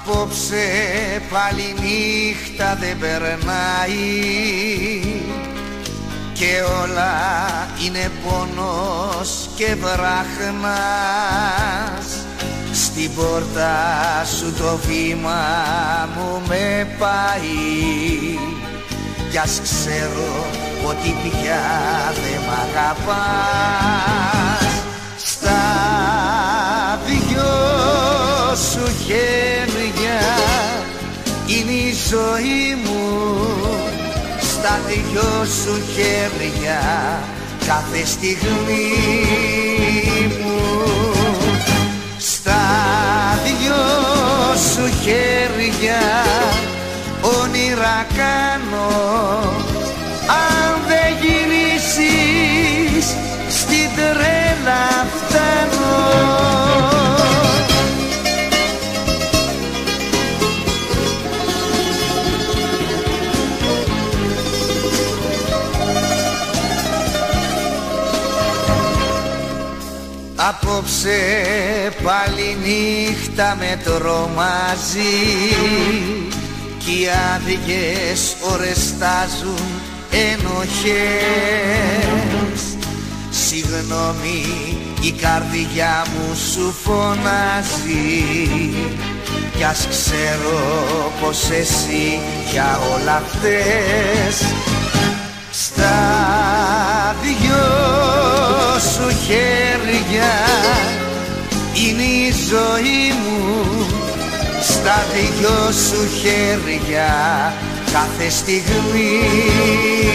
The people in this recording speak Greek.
Απόψε πάλι νύχτα δεν περνάει και όλα είναι πόνος και βράχνας. Στην πόρτα σου το βήμα μου με πάει κι ας ξέρω ότι πια δεν μ' αγαπάς. Στα δυο σου χέρια είναι η ζωή μου, στα δυο σου χέρια κάθε στιγμή μου. Στα δυο σου χέρια όνειρα κάνω, αν δεν γυρίσεις στην τρέλα φτάνω. Απόψε πάλι νύχτα με τρομάζει κι οι άδικες ώρες στάζουν ενοχές. Συγγνώμη, η καρδιά μου σου φωνάζει κι ας ξέρω πως εσύ για όλα αυτές. Στα δυο σου χέρια είναι η ζωή μου, στα δυο σου χέρια κάθε στιγμή